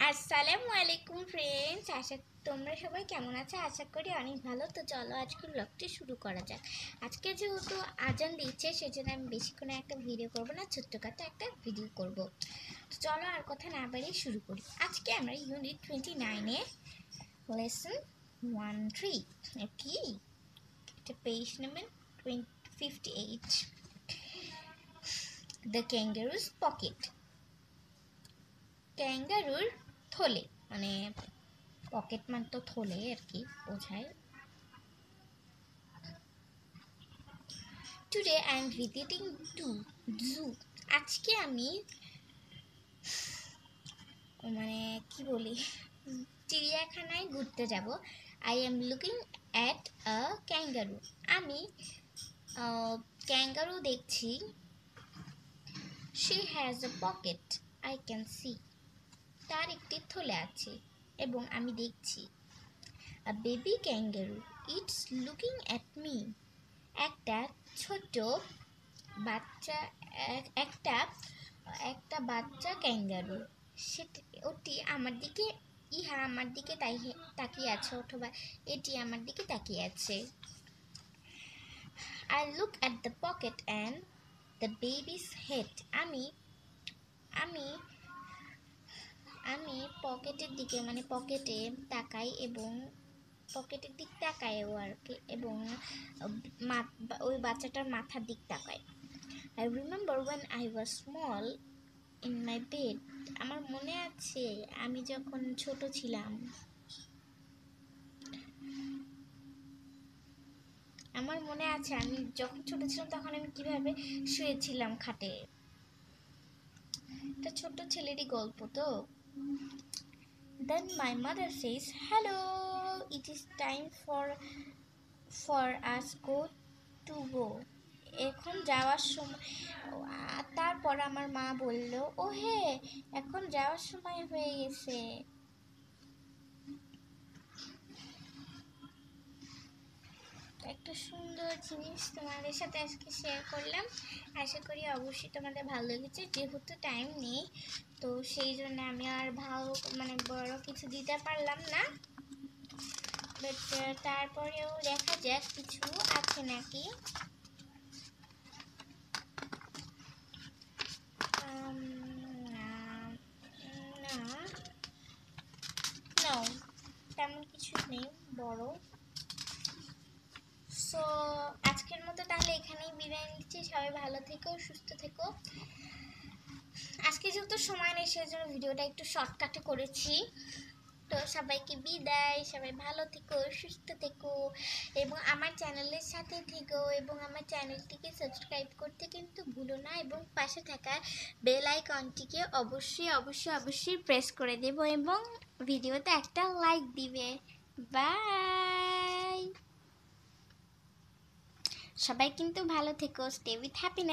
আসসালামু আলাইকুম ফ্রেন্ডস, তোমরা সবাই কেমন আছো? আশা করি অনেক ভালো। তো চলো আজকে ব্লগটি শুরু করা যাক। আজকে যেহেতু আজান দিচ্ছে সেজন্য আমি বেশিক্ষণ একটা ভিডিও করব না, ছোট্টখাটো একটা ভিডিও করব। তো চলো আর কথা না বাড়িয়ে শুরু করি। আজকে আমরা ইউনিট 29 লেসন 1-3 কি এটা page number 58, the kangaroo's pocket. ক্যাঙ্গারুর থলে, মানে পকেট মানে তো থলে আর কি বোঝায়। Today I am visiting to zoo. আজকে আমি মানে কি বলি, চিড়িয়াখানায় ঘুরতে যাব। I am looking at a kangaroo. আমি ক্যাঙ্গারু দেখছি। She has a pocket, I can see. তার একটি থলে আছে এবং আমি দেখছি। A baby kangaroo it's looking at me. একটা ছোট বাচ্চা, একটা একটা বাচ্চা ক্যাঙ্গারু, ওটি আমার দিকে আমার দিকে তাকিয়ে আছে, অথবা এটি আমার দিকে তাকিয়ে আছে। I look at the pocket and the baby's head. আমি আমি আমি পকেটের দিকে, মানে পকেটে তাকাই এবং পকেটের দিক তাকায়ও আর কি, এবং ওই বাচ্চাটার মাথার দিক তাকায়। I remember when I was small in my bed. আমার মনে আছে আমি যখন ছোট ছিলাম। আমি যখন ছোট ছিলাম তখন আমি কিভাবে শুয়েছিলাম খাটে। এটা ছোট ছেলেরই গল্প তো। Then my mother says, "Hello, it is time for us to go." এখন যাওয়ার সময়। তারপর আমার মা বলল, ও হে, এখন যাওয়ার সময় হয়ে গেছে। একটা সুন্দর জিনিস তোমাদের সাথে আজকে শেয়ার করলাম। আশা করি অবশ্যই তোমাদের ভালো লেগেছে। যেহেতু টাইম নেই তো সেই জন্য আমি আর বড় কিছু দিতে পারলাম না, বাট তারপরেও দেখা যাক কিছু আছে নাকি। না, তেমন কিছু নেই বড়। সো আজকের মতো তাহলে এখানেই বিদায় নিচ্ছি। সবাই ভালো থেকো, সুস্থ থেকো। আজকে যেহেতু সময় নেই সেজন্য ভিডিওটা একটু শর্টকাটে করেছি। তো সবাইকে বিদায়। সবাই ভালো থেকো, সুস্থ থেকো এবং আমার চ্যানেলের সাথে থেকো, এবং আমার চ্যানেলটিকে সাবস্ক্রাইব করতে কিন্তু ভুলো না, এবং পাশে থাকা বেল আইকনটিকে অবশ্যই অবশ্যই অবশ্যই প্রেস করে দেবো, এবং ভিডিওতে একটা লাইক দিবে। বাই। সবাই কিন্তু ভালো থেকো। Stay with happiness.